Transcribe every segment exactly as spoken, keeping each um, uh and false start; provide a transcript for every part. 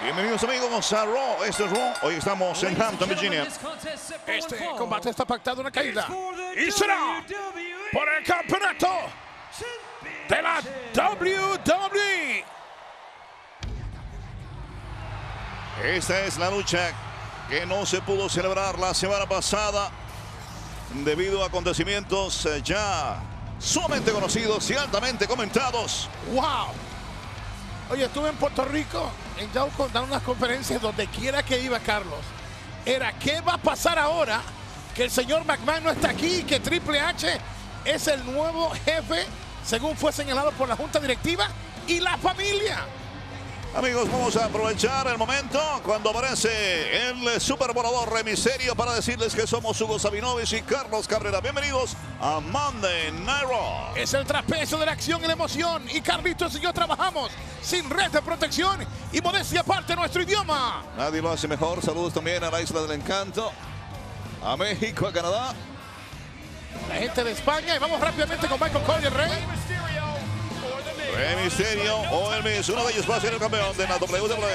Bienvenidos amigos a Raw, esto es Raw, hoy estamos en Hampton, Virginia. Este combate está pactado una caída y será por el campeonato de la doble u doble u E. Esta es la lucha que no se pudo celebrar la semana pasada debido a acontecimientos ya sumamente conocidos y altamente comentados. ¡Wow! Oye, estuve en Puerto Rico, en Yauco, dando unas conferencias donde quiera que iba Carlos. Era, ¿qué va a pasar ahora que el señor McMahon no está aquí y que Triple H es el nuevo jefe, según fue señalado por la Junta Directiva y la familia? Amigos, vamos a aprovechar el momento cuando aparece el super volador Rey Mysterio para decirles que somos Hugo Sabinovich y Carlos Cabrera. Bienvenidos a Monday Night Raw. Es el trapecio de la acción y la emoción, y Carlitos y yo trabajamos sin red de protección y modestia aparte nuestro idioma. Nadie lo hace mejor. Saludos también a la Isla del Encanto, a México, a Canadá, la gente de España, y vamos rápidamente con Michael Cole y el Rey. Rey Mysterio o el Miz, uno de ellos va a ser el campeón de la doble u doble u E.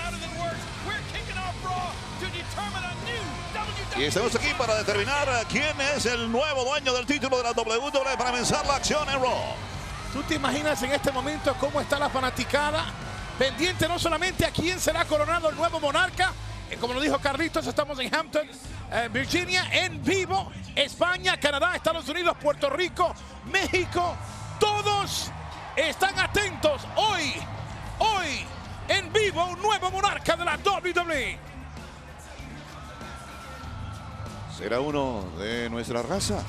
Y estamos aquí para determinar quién es el nuevo dueño del título de la doble u doble u E para comenzar la acción en Raw. ¿Tú te imaginas en este momento cómo está la fanaticada? Pendiente no solamente a quién será coronado el nuevo monarca, eh, como lo dijo Carlitos, estamos en Hampton, eh, Virginia, en vivo, España, Canadá, Estados Unidos, Puerto Rico, México, todos están atentos. Hoy, hoy, en vivo, un nuevo monarca de la doble u doble u E. ¿Será uno de nuestra raza?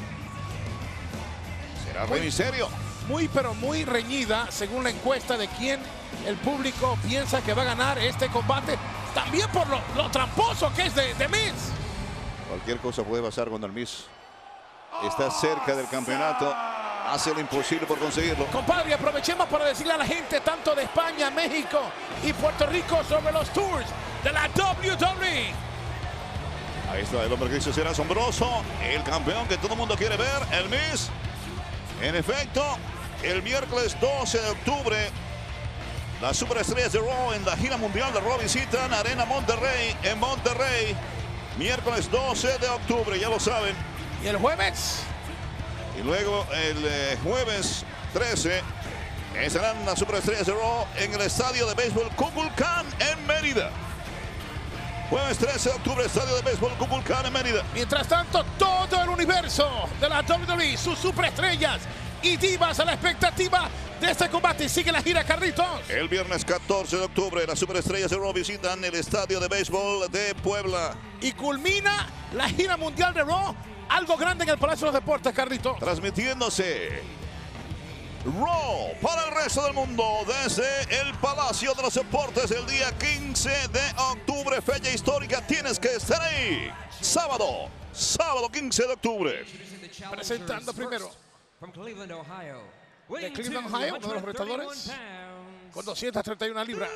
¿Será Rey Mysterio? Muy, pero muy reñida, según la encuesta de quién el público piensa que va a ganar este combate. También por lo, lo tramposo que es de, de Miz. Cualquier cosa puede pasar cuando el Miz está cerca del campeonato. Hace lo imposible por conseguirlo. Compadre, aprovechemos para decirle a la gente tanto de España, México y Puerto Rico sobre los tours de la doble u doble u E. Ahí está el hombre que dice ser asombroso, el campeón que todo el mundo quiere ver, el Miz. En efecto, el miércoles doce de octubre, las superestrellas de Raw en la gira mundial de Raw visitan Arena Monterrey en Monterrey. Miércoles doce de octubre, ya lo saben. ¿Y el jueves? Y luego el eh, jueves trece estarán las superestrellas de Raw en el estadio de béisbol Kukulcán en Mérida. Jueves trece de octubre, estadio de béisbol Kukulcán en Mérida. Mientras tanto, todo el universo de la doble u doble u E, sus superestrellas y divas a la expectativa de este combate. Sigue la gira, Carlitos. El viernes catorce de octubre, las superestrellas de Raw visitan el estadio de béisbol de Puebla. Y culmina la gira mundial de Raw. Algo grande en el Palacio de los Deportes, Carlitos. Transmitiéndose Raw para el resto del mundo desde el Palacio de los Deportes el día quince de octubre. Fecha histórica, tienes que estar ahí. Sábado, sábado quince de octubre. Presentando primero de Cleveland, Ohio, uno de los retadores con doscientas treinta y una libras.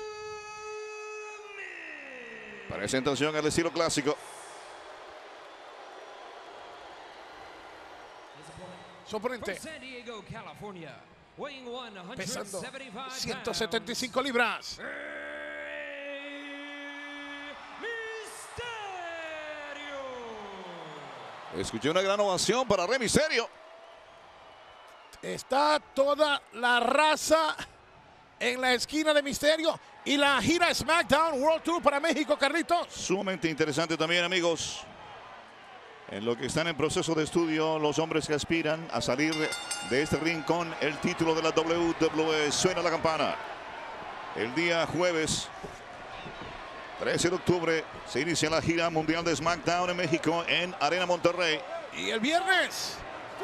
Presentación al estilo clásico. Su oponente pesando ciento setenta y cinco libras. Escuché una gran ovación para Rey Mysterio. Está toda la raza en la esquina de Mysterio y la gira SmackDown World Tour para México, Carlitos. Sumamente interesante también, amigos. En lo que están en proceso de estudio, los hombres que aspiran a salir de este ring con el título de la doble u doble u E. Suena la campana. El día jueves trece de octubre se inicia la gira mundial de SmackDown en México en Arena Monterrey. Y el viernes.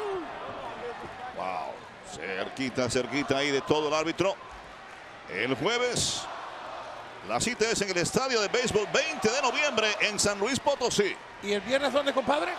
Wow, cerquita, cerquita ahí de todo el árbitro. El jueves la cita es en el estadio de béisbol veinte de noviembre en San Luis Potosí. ¿Y el viernes dónde, compadre?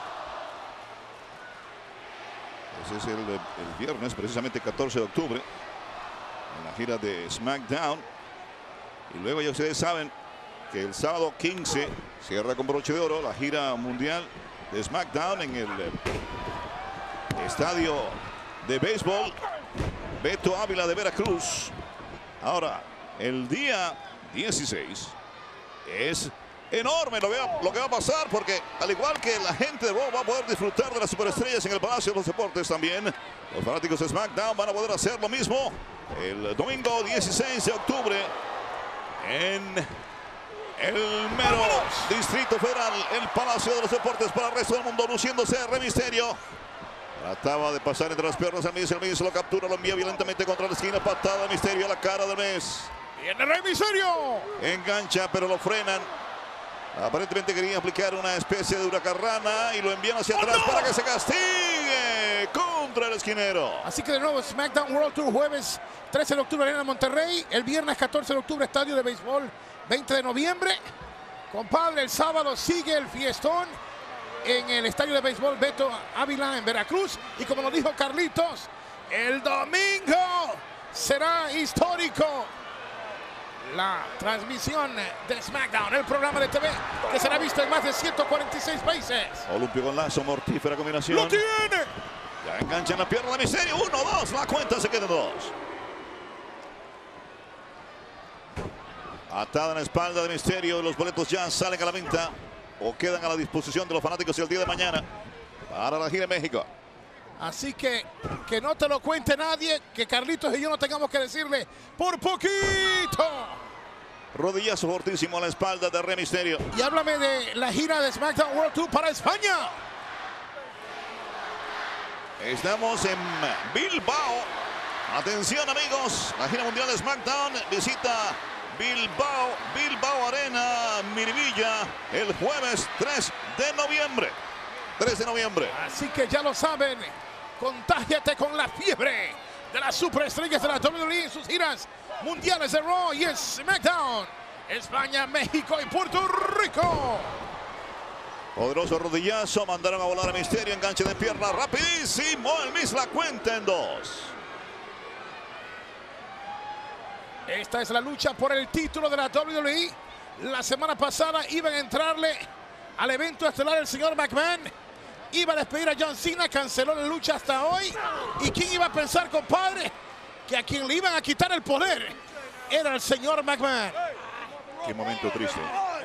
Ese es el, el viernes, precisamente catorce de octubre, en la gira de SmackDown. Y luego ya ustedes saben que el sábado quince cierra con broche de oro la gira mundial de SmackDown en el eh, estadio de béisbol Beto Ávila de Veracruz. Ahora, el día dieciséis. Es enorme lo que, va, lo que va a pasar, porque al igual que la gente de Raw va a poder disfrutar de las superestrellas en el Palacio de los Deportes también, los fanáticos de SmackDown van a poder hacer lo mismo el domingo dieciséis de octubre en el mero Distrito Federal, el Palacio de los Deportes para el resto del mundo, luciéndose Rey Mysterio. Trataba de pasar entre las piernas al Miz, el Miz lo captura, lo envía violentamente contra la esquina, patada de Mysterio a la cara del Miz. Viene Rey Mysterio. Engancha, pero lo frenan. Aparentemente querían aplicar una especie de huracarrana y lo envían hacia atrás oh, no. para que se castigue contra el esquinero. Así que de nuevo SmackDown World Tour, jueves trece de octubre Arena Monterrey, el viernes catorce de octubre Estadio de Béisbol veinte de noviembre. Compadre, el sábado sigue el fiestón en el Estadio de Béisbol Beto Ávila en Veracruz. Y como nos dijo Carlitos, el domingo será histórico. La transmisión de SmackDown, el programa de T V que será visto en más de ciento cuarenta y seis países. Olimpio con lazo, mortífera combinación. ¡Lo tiene! Ya engancha en la pierna de Mysterio. Uno, dos, la cuenta se queda en dos. Atada en la espalda de Mysterio. Los boletos ya salen a la venta o quedan a la disposición de los fanáticos el día de mañana para la gira en México. Así que que no te lo cuente nadie, que Carlitos y yo no tengamos que decirle por poquito. Rodillazo fortísimo a la espalda de Rey Mysterio. Y háblame de la gira de SmackDown World Tour para España. Estamos en Bilbao. Atención amigos, la gira mundial de SmackDown visita Bilbao, Bilbao Arena, Miribilla, el jueves tres de noviembre. tres de noviembre. Así que ya lo saben, contágiate con la fiebre de las superestrellas de la W W E en sus giras mundiales de Raw y SmackDown. España, México y Puerto Rico. Poderoso rodillazo, mandaron a volar a Mysterio, enganche de pierna rapidísimo, el Miz la cuenta en dos. Esta es la lucha por el título de la W W E. La semana pasada iban a entrarle al evento estelar el señor McMahon. Iba a despedir a John Cena, canceló la lucha hasta hoy. ¿Y quién iba a pensar, compadre, que a quien le iban a quitar el poder era el señor McMahon? Qué momento triste.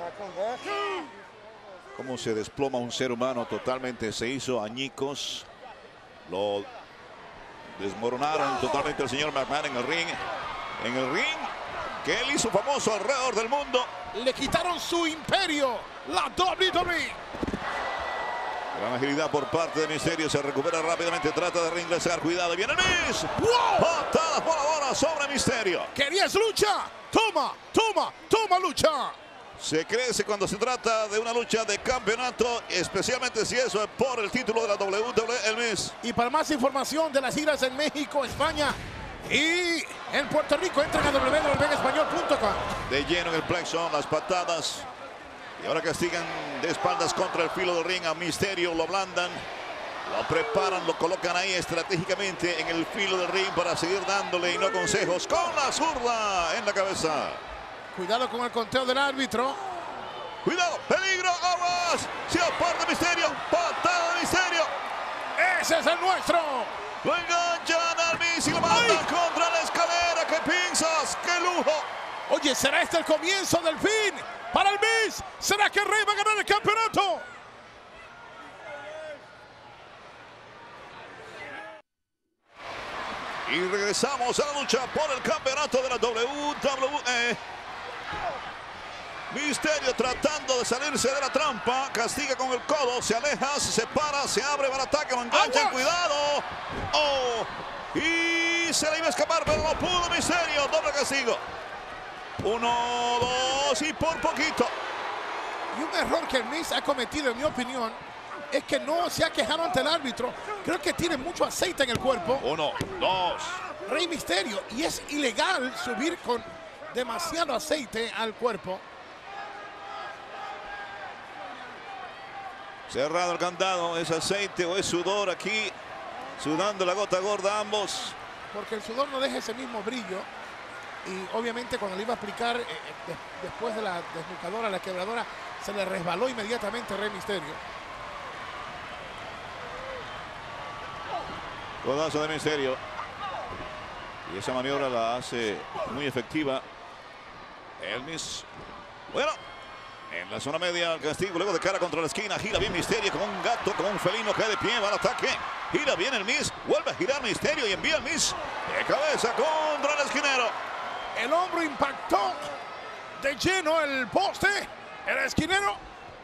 Cómo se desploma un ser humano totalmente, se hizo añicos. Lo desmoronaron totalmente el señor McMahon en el ring. En el ring que él hizo famoso alrededor del mundo. Le quitaron su imperio, la W W E. Gran agilidad por parte de Mysterio, se recupera rápidamente, trata de reingresar, cuidado, viene el Miz. ¡Wow! Patadas por ahora sobre Mysterio. ¿Querías lucha? Toma, toma, toma lucha. Se crece cuando se trata de una lucha de campeonato, especialmente si eso es por el título de la W W E, el Miz. Y para más información de las giras en México, España y en Puerto Rico, entren a w w w punto español punto com. De lleno en el plexo, las patadas. Y ahora castigan de espaldas contra el filo del ring a Mysterio, lo ablandan, lo preparan, lo colocan ahí estratégicamente en el filo del ring para seguir dándole y no consejos con la zurda en la cabeza. Cuidado con el conteo del árbitro. Cuidado, peligro, aguas, se aparta Mysterio, patada de Mysterio. Ese es el nuestro. Lo enganchan al Miz y lo mandan ¡ay! Contra la escalera. ¡Qué pinzas! ¡Qué lujo! Oye, ¿será este el comienzo del fin para el Miz? ¿Será que Rey va a ganar el campeonato? Y regresamos a la lucha por el campeonato de la W W E. Mysterio tratando de salirse de la trampa, castiga con el codo, se aleja, se separa, se abre para el ataque, lo enganchan, cuidado. Oh, y se le iba a escapar, pero no pudo Mysterio, doble castigo. Uno, dos y por poquito. Y un error que el Miz ha cometido, en mi opinión, es que no se ha quejado ante el árbitro. Creo que tiene mucho aceite en el cuerpo. Uno, dos. Rey Mysterio, y es ilegal subir con demasiado aceite al cuerpo. Cerrado el candado, es aceite o es sudor aquí, sudando la gota gorda ambos. Porque el sudor no deja ese mismo brillo. Y obviamente cuando le iba a aplicar eh, de, después de la desnucadora, la quebradora, se le resbaló inmediatamente Rey Mysterio. Codazo de Mysterio. Y esa maniobra la hace muy efectiva El Miz. Bueno, en la zona media, el castigo, luego de cara contra la esquina, gira bien Misterio como un gato, como un felino, cae de pie, va al ataque, gira bien el Miz, vuelve a girar Misterio y envía el Miz de cabeza contra el esquinero. El hombro impactó de lleno el poste, el esquinero.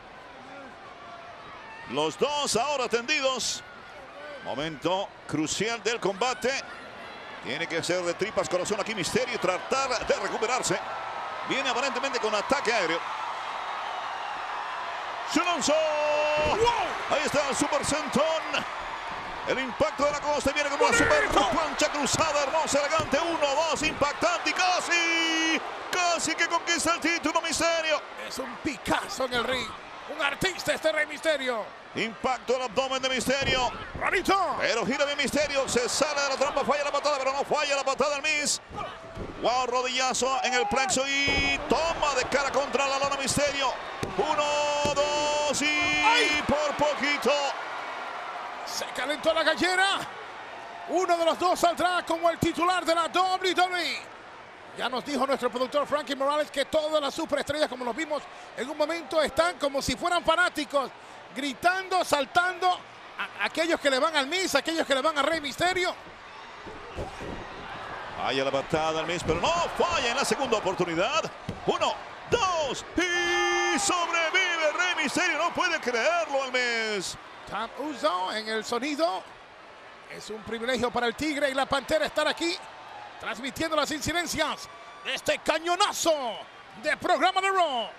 Los dos ahora tendidos. Momento crucial del combate. Tiene que ser de tripas corazón aquí Misterio y tratar de recuperarse. Viene aparentemente con ataque aéreo. Se lanzó. ¡Wow! Ahí está el Super Sentón. El impacto de la costa viene con una super plancha cruzada, hermosa, elegante. Uno, dos, impactante y casi, casi que conquista el título Misterio. Es un Picasso en el ring. Un artista este Rey Misterio. Impacto al abdomen de Misterio. ¡Rarito! Pero gira bien Misterio. Se sale de la trampa, falla la patada, pero no falla la patada del Miz. Wow, rodillazo en el plexo y toma de cara contra la lona Misterio. Uno, dos y ¡ay! Por poquito. Se calentó la gallera. Uno de los dos saldrá como el titular de la doble u doble u E. Ya nos dijo nuestro productor Frankie Morales que todas las superestrellas, como los vimos en un momento, están como si fueran fanáticos, gritando, saltando. A aquellos que le van al Miz, aquellos que le van a Rey Misterio. Falla la patada al Miz, pero no falla en la segunda oportunidad. Uno, dos y sobrevive Rey Misterio. No puede creerlo el Miz. Tam Uso en el sonido. Es un privilegio para el Tigre y la Pantera estar aquí, transmitiendo las incidencias de este cañonazo de programa de Raw.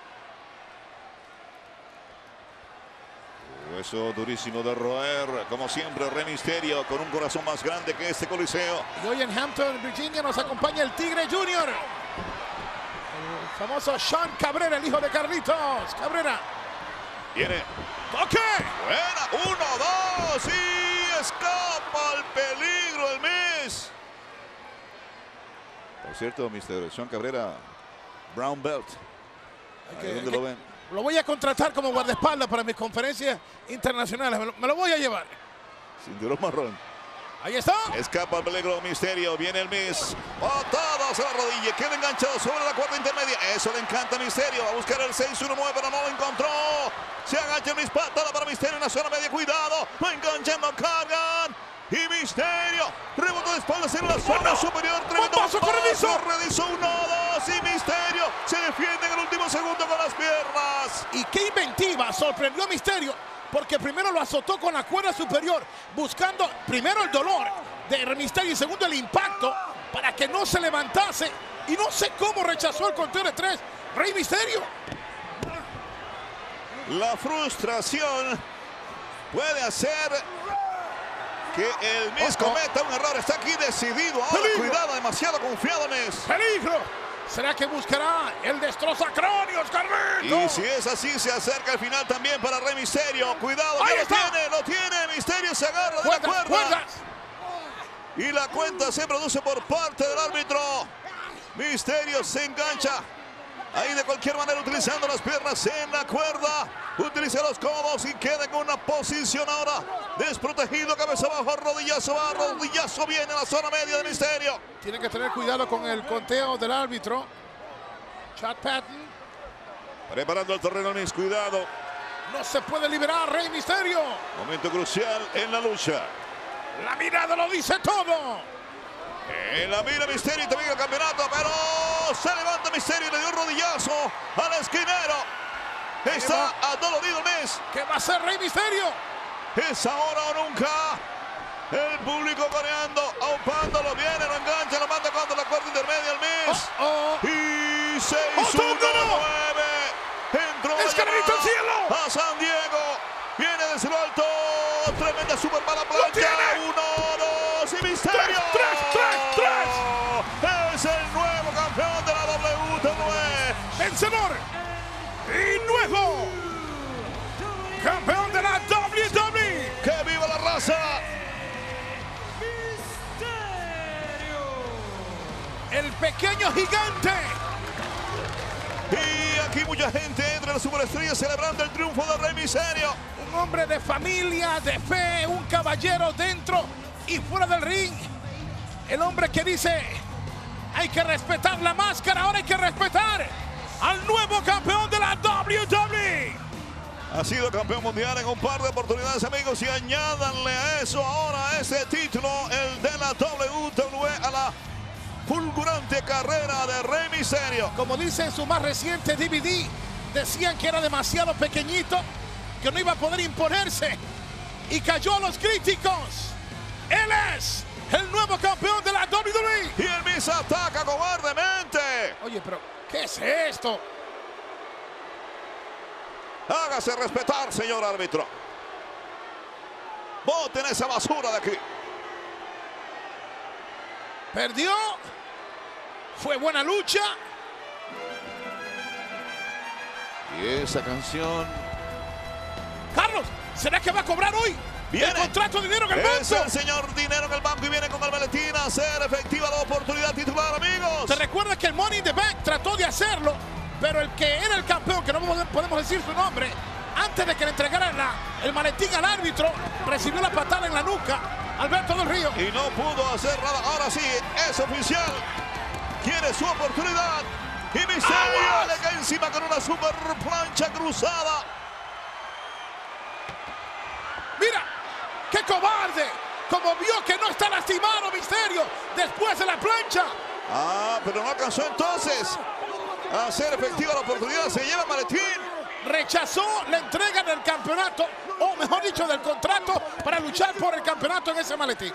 Hueso durísimo de roer, como siempre Rey Misterio con un corazón más grande que este coliseo. Y hoy en Hampton, Virginia, nos acompaña el Tigre Junior, el famoso Sean Cabrera, el hijo de Carlitos Cabrera. Viene. ¡Toque! Buena, uno, dos y escapa al peligro el Miz. Por cierto, mister Sean Cabrera, Brown Belt. Ahí donde lo ven. Lo voy a contratar como guardaespaldas para mis conferencias internacionales. Me lo, me lo voy a llevar. Cinturón marrón. Ahí está. Escapa al peligro Misterio. Viene el Miz. Patadas a la rodilla. Queda enganchado sobre la cuarta intermedia. Eso le encanta a Misterio. Va a buscar el seis uno nueve, pero no lo encontró. Se agacha el Miz. Patada para Misterio en la zona media. Cuidado. Lo enganchan, lo cargan. Y Misterio rebotó de espaldas en la zona superior. Tremendo paso corredizo. Corredizo uno, dos y Misterio se defiende en el último segundo con las piernas. Y qué inventiva. Sorprendió a Misterio, porque primero lo azotó con la cuerda superior, buscando primero el dolor de Rey Misterio y segundo el impacto para que no se levantase. Y no sé cómo rechazó el conteo de tres Rey Misterio. La frustración puede hacer que el Miz oh, oh. cometa un error. Está aquí decidido. Ahora ¡Peligro! Cuidado, demasiado confiado Miz. ¡Peligro! ¿Será que buscará el destrozacráneos, Carlitos? Y si es así, se acerca al final también para Rey Misterio. Cuidado, Ahí que lo está. tiene, lo tiene. Misterio se agarra de ¡Cuentas, la cuerda. cuentas! Y la cuenta se produce por parte del árbitro. Misterio se engancha. Ahí de cualquier manera utilizando las piernas en la cuerda. Utiliza los codos y queda en una posición ahora desprotegido. Cabeza abajo, rodillazo va, rodillazo viene en la zona media de Misterio. Tiene que tener cuidado con el conteo del árbitro. Chad Patton. Preparando el terreno Miz, cuidado. No se puede liberar Rey Misterio. Momento crucial en la lucha. La mirada lo dice todo. En la mira Misterio y también el campeonato, pero se levanta Misterio y le dio un rodillazo al esquinero. Está adolorido Miz. ¿Qué va a hacer Rey Misterio? Es ahora o nunca. El público coreando, aupándolo, viene, lo engancha, lo manda cuando la cuarta intermedia el Miz. Oh, oh. Y seis uno nueve. Entró ¡Es Carlito al cielo! a San Diego. Viene desde lo alto. Tremenda super mala plancha. Uno, dos y Misterio. ¡Tres, tres, tres, tres! Es el nuevo campeón de la doble u doble u E. Vencedor y nuevo campeón de la doble u doble u E. ¡Que viva la raza! El pequeño gigante. Y aquí mucha gente entre las superestrellas celebrando el triunfo de Rey Misterio. Un hombre de familia, de fe, un caballero dentro y fuera del ring. El hombre que dice, hay que respetar la máscara, ahora hay que respetar al nuevo campeón de la W W E. Ha sido campeón mundial en un par de oportunidades, amigos, y añádanle a eso ahora ese título, el de la W W E, a la fulgurante carrera de Rey Mysterio. Como dice en su más reciente D V D, decían que era demasiado pequeñito, que no iba a poder imponerse, y cayó a los críticos. Él es el nuevo campeón de la W W E. Y el Miz ataca cobardemente. Oye, pero ¿qué es esto? Hágase respetar, señor árbitro. Boten esa basura de aquí. Perdió. Fue buena lucha. Y esa canción. Carlos, ¿será que va a cobrar hoy Viene. el contrato de dinero en el banco? Es el señor dinero en el banco y viene con el maletín a hacer efectiva la oportunidad titular, amigos. ¿Te recuerdas que el Money in the Bank trató de hacerlo? Pero el que era el campeón, que no podemos decir su nombre, antes de que le entregaran la, el maletín al árbitro, recibió la patada en la nuca, Alberto del Río. Y no pudo hacer nada. Ahora sí, es oficial. Quiere su oportunidad. Y Mysterio le cae encima con una super plancha cruzada. Mira, qué cobarde. Como vio que no está lastimado Mysterio después de la plancha. Ah, pero no alcanzó entonces a hacer efectiva la oportunidad. Se lleva el maletín. Rechazó la entrega del campeonato, o mejor dicho, del contrato para luchar por el campeonato en ese maletín.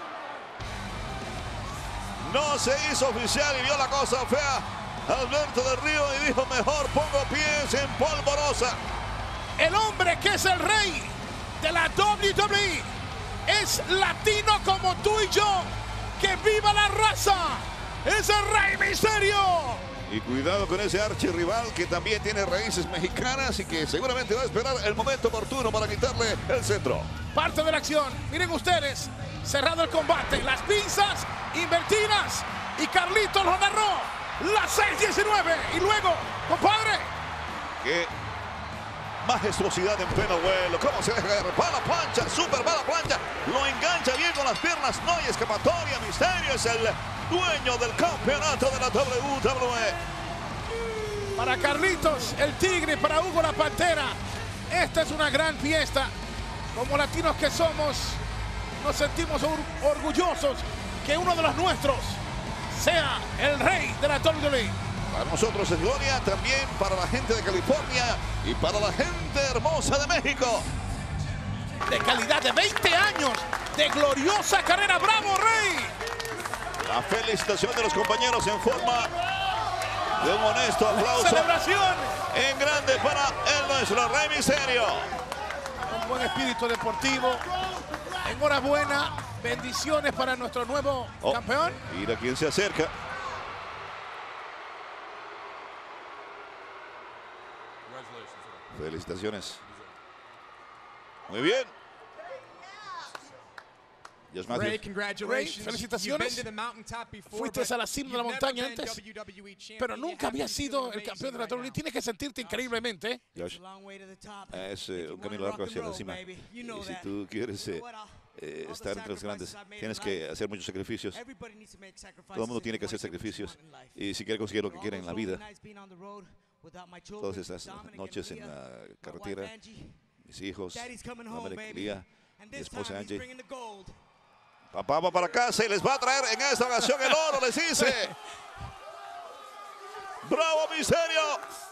No se hizo oficial y vio la cosa fea Alberto del Río y dijo: mejor pongo pies en polvorosa. El hombre que es el rey de la W W E es latino como tú y yo. ¡Que viva la raza! ¡Es el Rey Mysterio! Y cuidado con ese archirrival que también tiene raíces mexicanas y que seguramente va a esperar el momento oportuno para quitarle el centro. Parte de la acción. Miren ustedes, cerrado el combate. Las pinzas invertidas. Y Carlitos lo narró. La seis diecinueve. Y luego, compadre. Qué majestuosidad en pleno vuelo. Cómo se deja agarrar. Va la plancha, súper va la plancha. Lo engancha bien con las piernas. No hay escapatoria. Mysterio es el dueño del campeonato de la W W E. Para Carlitos, el Tigre, para Hugo la Pantera. Esta es una gran fiesta. Como latinos que somos, nos sentimos or orgullosos que uno de los nuestros sea el rey de la W W E. Para nosotros es gloria, también para la gente de California y para la gente hermosa de México. De calidad de veinte años de gloriosa carrera. ¡Bravo, Rey! La felicitación de los compañeros en forma de un honesto aplauso. ¡Celebración! En grande para el nuestro Rey Mysterio. Un buen espíritu deportivo. Enhorabuena. Bendiciones para nuestro nuevo oh, campeón. Mira quién se acerca. Felicitaciones. Muy bien. Yes, Ray, congratulations. Ray, felicitaciones. Fuiste a la cima de la montaña antes, pero nunca había sido el campeón de la W W E. Tienes que sentirte increíblemente. Josh, es eh, un camino largo hacia la cima. Y si tú quieres eh, eh, estar entre los grandes, tienes que hacer muchos sacrificios. Todo el mundo tiene que hacer sacrificios. Y si quiere conseguir lo que quiere en la vida, todas esas noches en la carretera, mis hijos, Lía, mi esposa Angie. Papá va para casa y les va a traer en esta ocasión el oro, les dice. ¡Bravo, Mysterio!